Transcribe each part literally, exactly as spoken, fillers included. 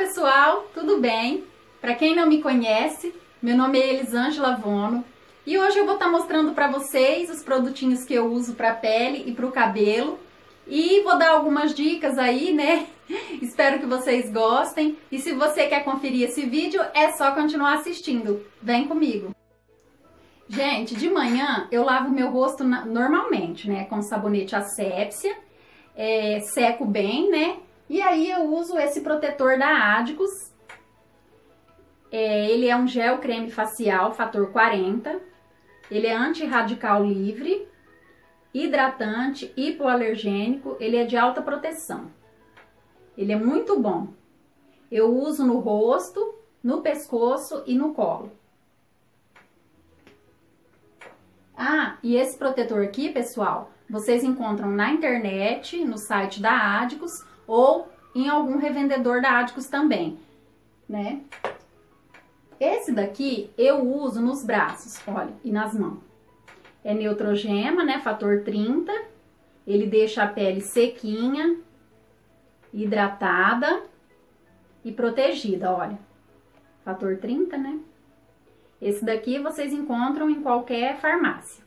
pessoal, tudo bem? Para quem não me conhece, meu nome é Elisângela Vono e hoje eu vou estar mostrando para vocês os produtinhos que eu uso para pele e para o cabelo e vou dar algumas dicas aí, né? Espero que vocês gostem e se você quer conferir esse vídeo é só continuar assistindo. Vem comigo! Gente, de manhã eu lavo meu rosto normalmente, né? Com sabonete Asepsia, é, seco bem, né? E aí eu uso esse protetor da Adicus. É, ele é um gel creme facial, fator quarenta. Ele é anti-radical livre, hidratante, hipoalergênico. Ele é de alta proteção. Ele é muito bom. Eu uso no rosto, no pescoço e no colo. Ah, e esse protetor aqui, pessoal, vocês encontram na internet, no site da Adicus ou em algum revendedor da Adicus também, né? Esse daqui eu uso nos braços, olha, e nas mãos. É Neutrogena, né, fator trinta. Ele deixa a pele sequinha, hidratada e protegida, olha. Fator trinta, né? Esse daqui vocês encontram em qualquer farmácia.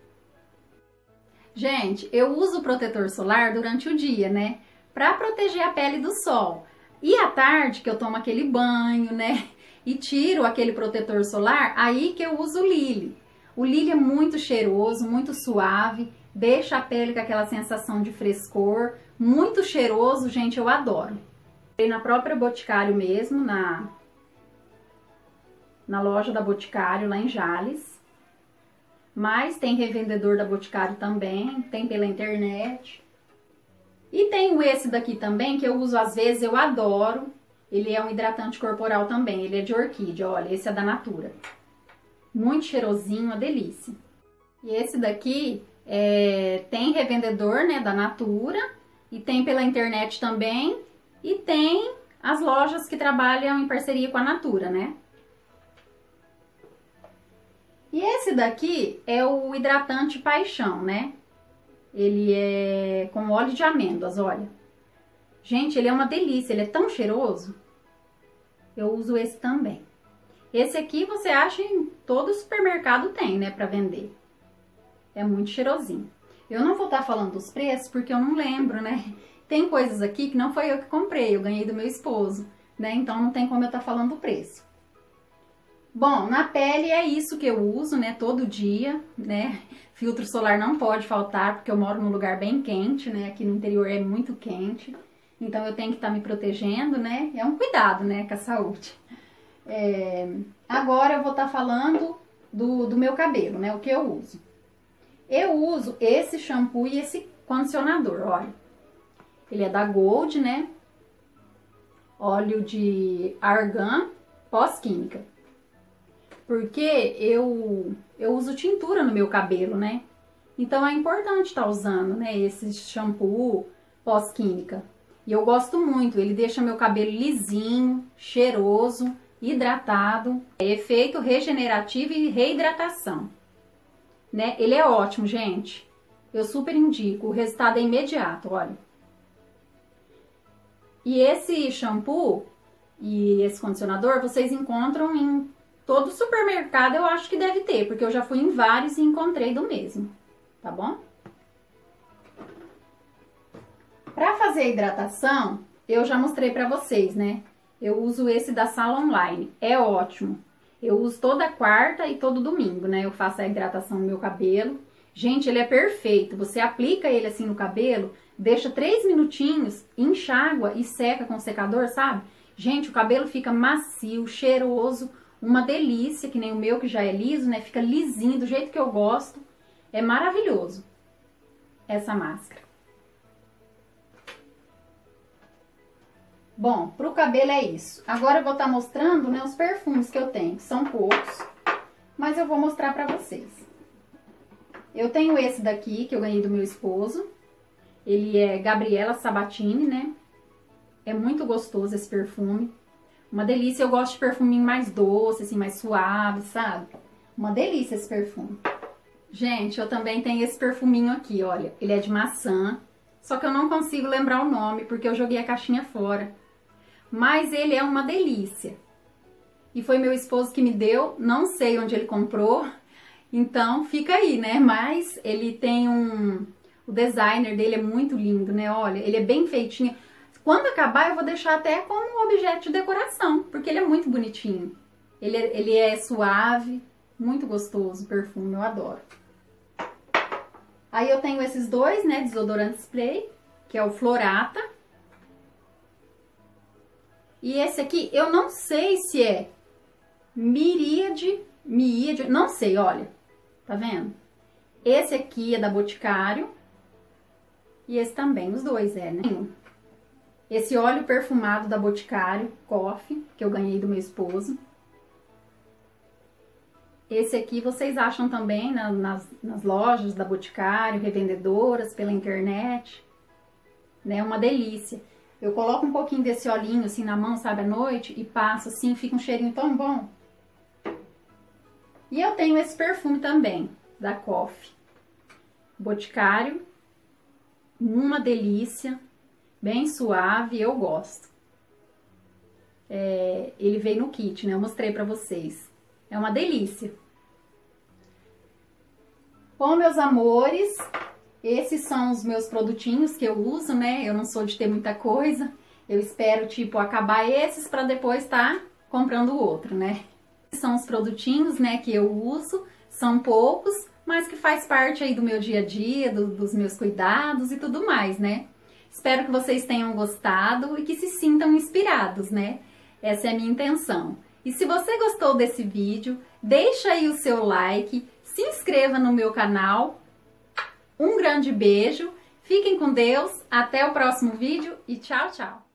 Gente, eu uso o protetor solar durante o dia, né? Pra proteger a pele do sol. E à tarde, que eu tomo aquele banho, né? E tiro aquele protetor solar, aí que eu uso o Lily. O Lily é muito cheiroso, muito suave, deixa a pele com aquela sensação de frescor, muito cheiroso, gente, eu adoro. Tem na própria Boticário mesmo, na, na loja da Boticário, lá em Jales. Mas tem revendedor da Boticário também, tem pela internet. E tem esse daqui também, que eu uso às vezes, eu adoro. Ele é um hidratante corporal também, ele é de orquídea, olha, esse é da Natura. Muito cheirosinho, uma delícia. E esse daqui é, tem revendedor, né, da Natura, e tem pela internet também, e tem as lojas que trabalham em parceria com a Natura, né? E esse daqui é o hidratante Paixão, né? Ele é com óleo de amêndoas, olha. Gente, ele é uma delícia, ele é tão cheiroso. Eu uso esse também. Esse aqui você acha em todo supermercado tem, né, pra vender. É muito cheirosinho. Eu não vou estar falando dos preços porque eu não lembro, né? Tem coisas aqui que não foi eu que comprei, eu ganhei do meu esposo, né? Então não tem como eu estar falando do preço. Bom, na pele é isso que eu uso, né, todo dia, né? Filtro solar não pode faltar, porque eu moro num lugar bem quente, né? Aqui no interior é muito quente, então eu tenho que estar me protegendo, né? É um cuidado, né, com a saúde. É... Agora eu vou estar falando do, do meu cabelo, né, o que eu uso. Eu uso esse shampoo e esse condicionador, olha. Ele é da Gold, né? Óleo de argan pós-química. Porque eu, eu uso tintura no meu cabelo, né? Então é importante estar usando, né, esse shampoo pós-química. E eu gosto muito, ele deixa meu cabelo lisinho, cheiroso, hidratado. É efeito regenerativo e reidratação, né? Ele é ótimo, gente. Eu super indico, o resultado é imediato, olha. E esse shampoo e esse condicionador vocês encontram em todo supermercado, eu acho que deve ter, porque eu já fui em vários e encontrei do mesmo, tá bom? Pra fazer a hidratação, eu já mostrei pra vocês, né? Eu uso esse da Sala Online, é ótimo. Eu uso toda quarta e todo domingo, né? Eu faço a hidratação no meu cabelo. Gente, ele é perfeito, você aplica ele assim no cabelo, deixa três minutinhos, enxágua e seca com o secador, sabe? Gente, o cabelo fica macio, cheiroso, uma delícia, que nem o meu que já é liso, né? Fica lisinho, do jeito que eu gosto. É maravilhoso essa máscara. Bom, pro cabelo é isso. Agora eu vou estar mostrando, né, os perfumes que eu tenho, que são poucos, mas eu vou mostrar pra vocês. Eu tenho esse daqui, que eu ganhei do meu esposo. Ele é Gabriela Sabatini, né? É muito gostoso esse perfume. Uma delícia, eu gosto de perfuminho mais doce, assim, mais suave, sabe? Uma delícia esse perfume. Gente, eu também tenho esse perfuminho aqui, olha. Ele é de maçã, só que eu não consigo lembrar o nome, porque eu joguei a caixinha fora. mas ele é uma delícia. E foi meu esposo que me deu, não sei onde ele comprou, então fica aí, né? Mas ele tem um... O designer dele é muito lindo, né? Olha, ele é bem feitinho. Quando acabar, eu vou deixar até como objeto de decoração, porque ele é muito bonitinho. Ele é, ele é suave, muito gostoso o perfume, eu adoro. Aí eu tenho esses dois, né, desodorante spray, que é o Florata. E esse aqui, eu não sei se é Miríade, Miríade, não sei, olha, tá vendo? Esse aqui é da Boticário. E esse também, os dois é, né? Esse óleo perfumado da Boticário, Coffee, que eu ganhei do meu esposo. Esse aqui vocês acham também na, nas, nas lojas da Boticário, revendedoras, pela internet. Né? Uma delícia. Eu coloco um pouquinho desse olhinho assim na mão, sabe, à noite, e passo assim, fica um cheirinho tão bom. E eu tenho esse perfume também, da Coffee. Boticário. Uma delícia, bem suave, eu gosto. É, ele veio no kit, né? Eu mostrei pra vocês. É uma delícia. Bom, meus amores, esses são os meus produtinhos que eu uso, né? Eu não sou de ter muita coisa. Eu espero, tipo, acabar esses pra depois estar comprando o outro, né? Esses são os produtinhos, né, que eu uso. São poucos, mas que faz parte aí do meu dia a dia, do, dos meus cuidados e tudo mais, né? Espero que vocês tenham gostado e que se sintam inspirados, né? Essa é a minha intenção. E se você gostou desse vídeo, deixa aí o seu like, se inscreva no meu canal. Um grande beijo, fiquem com Deus, até o próximo vídeo e tchau, tchau!